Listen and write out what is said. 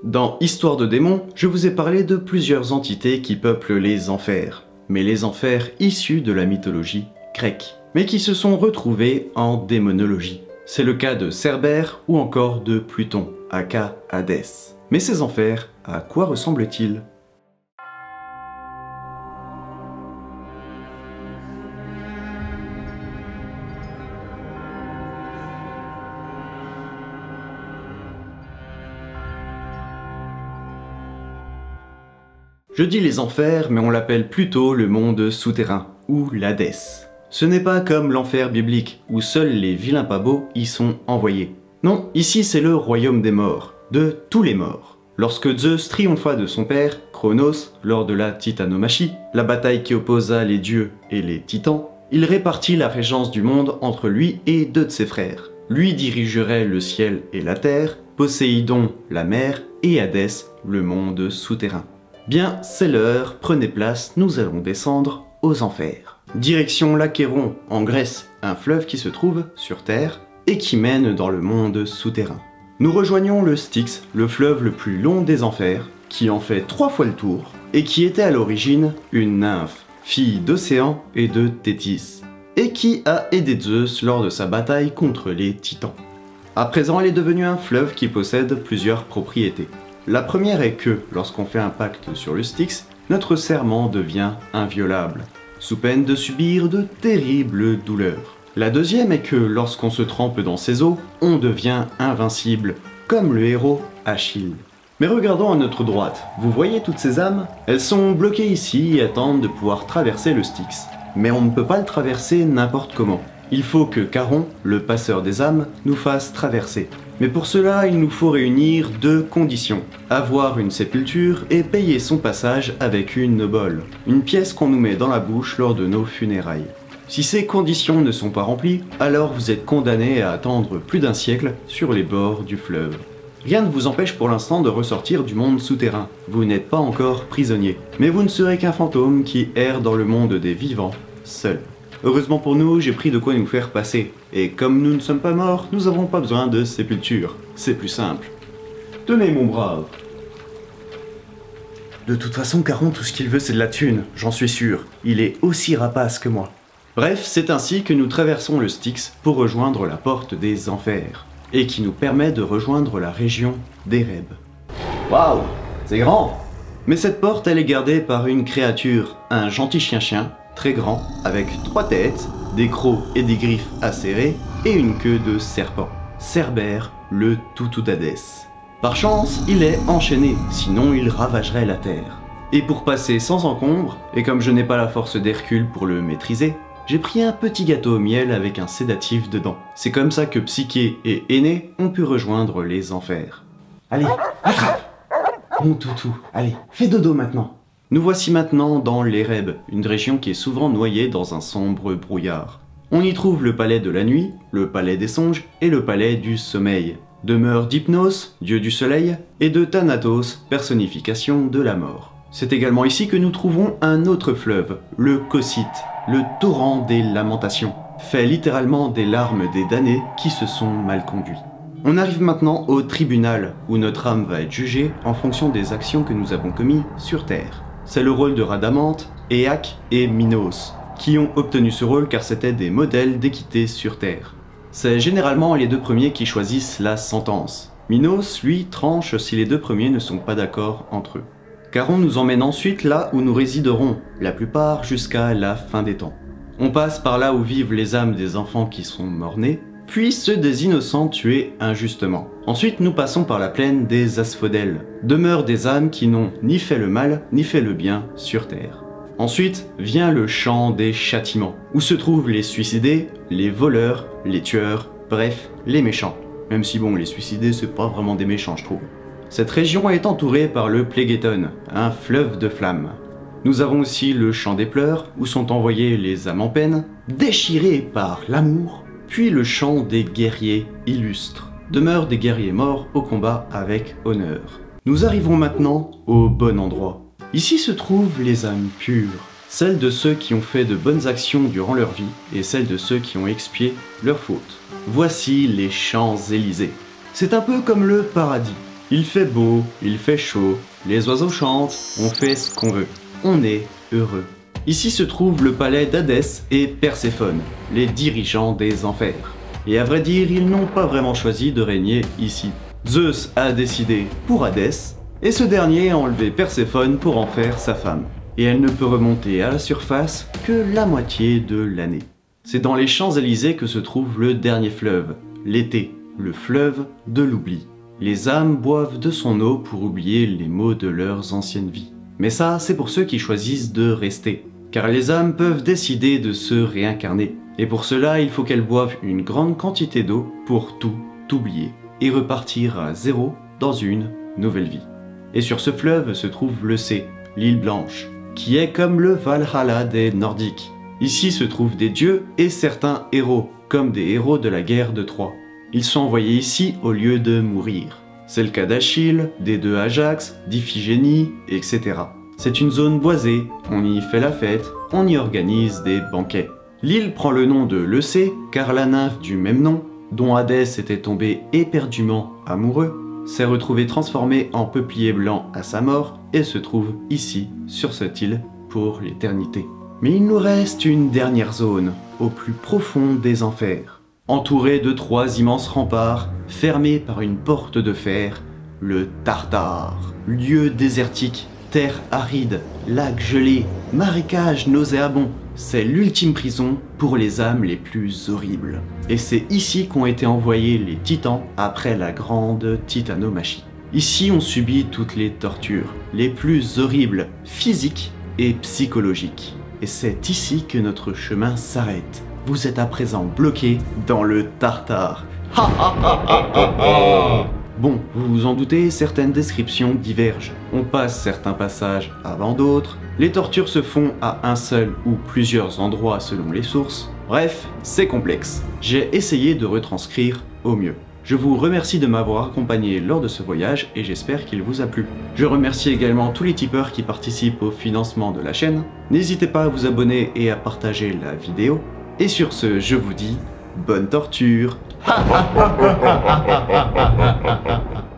Dans Histoire de démons, je vous ai parlé de plusieurs entités qui peuplent les enfers, mais les enfers issus de la mythologie grecque, mais qui se sont retrouvés en démonologie. C'est le cas de Cerbère ou encore de Pluton, aka Hadès. Mais ces enfers, à quoi ressemblent-ils ? Je dis les enfers, mais on l'appelle plutôt le monde souterrain, ou l'Hadès. Ce n'est pas comme l'enfer biblique, où seuls les vilains pas beaux y sont envoyés. Non, ici c'est le royaume des morts, de tous les morts. Lorsque Zeus triompha de son père, Cronos, lors de la titanomachie, la bataille qui opposa les dieux et les titans, il répartit la régence du monde entre lui et deux de ses frères. Lui dirigerait le ciel et la terre, Poséidon la mer et Hadès le monde souterrain. Bien, c'est l'heure, prenez place, nous allons descendre aux enfers. Direction l'Achéron, en Grèce, un fleuve qui se trouve sur Terre et qui mène dans le monde souterrain. Nous rejoignons le Styx, le fleuve le plus long des enfers, qui en fait 3 fois le tour, et qui était à l'origine une nymphe, fille d'Océan et de Thétis, et qui a aidé Zeus lors de sa bataille contre les titans. À présent, elle est devenue un fleuve qui possède plusieurs propriétés. La première est que, lorsqu'on fait un pacte sur le Styx, notre serment devient inviolable, sous peine de subir de terribles douleurs. La deuxième est que, lorsqu'on se trempe dans ses eaux, on devient invincible, comme le héros Achille. Mais regardons à notre droite, vous voyez toutes ces âmes? Elles sont bloquées ici et attendent de pouvoir traverser le Styx. Mais on ne peut pas le traverser n'importe comment. Il faut que Charon, le passeur des âmes, nous fasse traverser. Mais pour cela, il nous faut réunir 2 conditions. Avoir une sépulture et payer son passage avec une obole, une pièce qu'on nous met dans la bouche lors de nos funérailles. Si ces conditions ne sont pas remplies, alors vous êtes condamné à attendre plus d'1 siècle sur les bords du fleuve. Rien ne vous empêche pour l'instant de ressortir du monde souterrain. Vous n'êtes pas encore prisonnier. Mais vous ne serez qu'un fantôme qui erre dans le monde des vivants, seul. Heureusement pour nous, j'ai pris de quoi nous faire passer. Et comme nous ne sommes pas morts, nous n'avons pas besoin de sépulture. C'est plus simple. Tenez mon brave. De toute façon, Charon, tout ce qu'il veut, c'est de la thune, j'en suis sûr. Il est aussi rapace que moi. Bref, c'est ainsi que nous traversons le Styx pour rejoindre la porte des enfers. Et qui nous permet de rejoindre la région d'Éreb. Waouh, c'est grand! Mais cette porte, elle est gardée par une créature, un gentil chien-chien, très grand, avec 3 têtes, des crocs et des griffes acérées, et une queue de serpent. Cerbère, le toutou d'Hadès. Par chance, il est enchaîné, sinon il ravagerait la terre. Et pour passer sans encombre, et comme je n'ai pas la force d'Hercule pour le maîtriser, j'ai pris un petit gâteau au miel avec un sédatif dedans. C'est comme ça que Psyché et Énée ont pu rejoindre les enfers. Allez, attrape! Mon toutou, allez, fais dodo maintenant. Nous voici maintenant dans l'Éreb, une région qui est souvent noyée dans un sombre brouillard. On y trouve le palais de la nuit, le palais des songes et le palais du sommeil. Demeure d'Hypnos, dieu du soleil, et de Thanatos, personnification de la mort. C'est également ici que nous trouvons un autre fleuve, le Cocyte, le torrent des lamentations, fait littéralement des larmes des damnés qui se sont mal conduits. On arrive maintenant au tribunal, où notre âme va être jugée en fonction des actions que nous avons commises sur Terre. C'est le rôle de Rhadamante, Éaque et Minos, qui ont obtenu ce rôle car c'étaient des modèles d'équité sur Terre. C'est généralement les 2 premiers qui choisissent la sentence. Minos, lui, tranche si les 2 premiers ne sont pas d'accord entre eux. Charon nous emmène ensuite là où nous résiderons, la plupart jusqu'à la fin des temps. On passe par là où vivent les âmes des enfants qui sont morts-nés, puis ceux des innocents tués injustement. Ensuite, nous passons par la plaine des asphodèles, demeure des âmes qui n'ont ni fait le mal, ni fait le bien sur Terre. Ensuite, vient le champ des châtiments, où se trouvent les suicidés, les voleurs, les tueurs, bref, les méchants. Même si bon, les suicidés, c'est pas vraiment des méchants, je trouve. Cette région est entourée par le Phlegéton, un fleuve de flammes. Nous avons aussi le champ des pleurs, où sont envoyées les âmes en peine, déchirées par l'amour, puis le champ des guerriers illustres, demeure des guerriers morts au combat avec honneur. Nous arrivons maintenant au bon endroit. Ici se trouvent les âmes pures, celles de ceux qui ont fait de bonnes actions durant leur vie et celles de ceux qui ont expié leurs fautes. Voici les Champs-Élysées. C'est un peu comme le paradis. Il fait beau, il fait chaud, les oiseaux chantent, on fait ce qu'on veut. On est heureux. Ici se trouve le palais d'Hadès et Perséphone, les dirigeants des enfers. Et à vrai dire, ils n'ont pas vraiment choisi de régner ici. Zeus a décidé pour Hadès, et ce dernier a enlevé Perséphone pour en faire sa femme. Et elle ne peut remonter à la surface que la moitié de l'année. C'est dans les Champs-Élysées que se trouve le dernier fleuve, l'été, le fleuve de l'oubli. Les âmes boivent de son eau pour oublier les maux de leurs anciennes vies. Mais ça, c'est pour ceux qui choisissent de rester. Car les âmes peuvent décider de se réincarner. Et pour cela, il faut qu'elles boivent une grande quantité d'eau pour tout oublier. Et repartir à zéro dans une nouvelle vie. Et sur ce fleuve se trouve le C, l'île Blanche, qui est comme le Valhalla des Nordiques. Ici se trouvent des dieux et certains héros, comme des héros de la guerre de Troie. Ils sont envoyés ici au lieu de mourir. C'est le cas d'Achille, des deux Ajax, d'Iphigénie, etc. C'est une zone boisée, on y fait la fête, on y organise des banquets. L'île prend le nom de Leucée, car la nymphe du même nom, dont Hadès était tombé éperdument amoureux, s'est retrouvée transformée en peuplier blanc à sa mort et se trouve ici, sur cette île, pour l'éternité. Mais il nous reste une dernière zone, au plus profond des enfers. Entourée de 3 immenses remparts, fermés par une porte de fer, le Tartare. Lieu désertique, terre aride, lac gelé, marécage nauséabond. C'est l'ultime prison pour les âmes les plus horribles. Et c'est ici qu'ont été envoyés les titans après la grande titanomachie. Ici on subit toutes les tortures, les plus horribles, physiques et psychologiques. Et c'est ici que notre chemin s'arrête. Vous êtes à présent bloqué dans le Tartare. Bon, vous vous en doutez, certaines descriptions divergent. On passe certains passages avant d'autres. Les tortures se font à un seul ou plusieurs endroits selon les sources. Bref, c'est complexe. J'ai essayé de retranscrire au mieux. Je vous remercie de m'avoir accompagné lors de ce voyage et j'espère qu'il vous a plu. Je remercie également tous les tipeurs qui participent au financement de la chaîne. N'hésitez pas à vous abonner et à partager la vidéo. Et sur ce, je vous dis bonne torture.